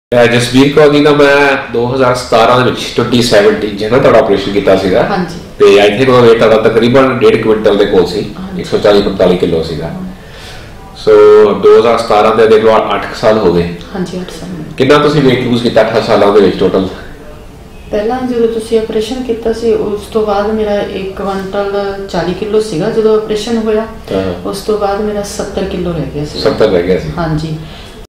ਜਸਬੀਰ ਕੌਰ ਜੀ ਦਾ ਮੈਂ 2017 ਦੇ ਵਿੱਚ 2017 ਜਿਹਨਾਂ ਤੁਹਾਡਾ ਆਪਰੇਸ਼ਨ ਕੀਤਾ ਸੀਗਾ। ਹਾਂਜੀ। ਤੇ ਆਈ ਥਿੰਕ ਉਹ weight ਤੁਹਾਡਾ ਤਕਰੀਬਨ 1.5 ਕੁਇੰਟਲ ਦੇ ਕੋਲ ਸੀ। 140-45 ਕਿਲੋ ਸੀਗਾ। ਸੋ 2017 ਦੇ ਦੇਖ ਲਓ 8 ਸਾਲ ਹੋ ਗਏ। ਹਾਂਜੀ 8 ਸਾਲ। ਕਿੰਨਾ ਤੁਸੀਂ weight lose ਕੀਤਾ 8 ਸਾਲਾਂ ਦੇ ਵਿੱਚ ਟੋਟਲ? ਪਹਿਲਾਂ ਜਦੋਂ ਤੁਸੀਂ ਆਪਰੇਸ਼ਨ ਕੀਤਾ ਸੀ ਉਸ ਤੋਂ ਬਾਅਦ ਮੇਰਾ 1 ਕੁਇੰਟਲ 40 ਕਿਲੋ ਸੀਗਾ ਜਦੋਂ ਆਪਰੇਸ਼ਨ ਹੋਇਆ। ਉਸ ਤੋਂ ਬਾਅਦ ਮੇਰਾ 70 ਕਿਲੋ ਰਹਿ ਗਿਆ ਸੀ। 70 ਰਹਿ ਗਿਆ ਸੀ। ਹਾਂਜੀ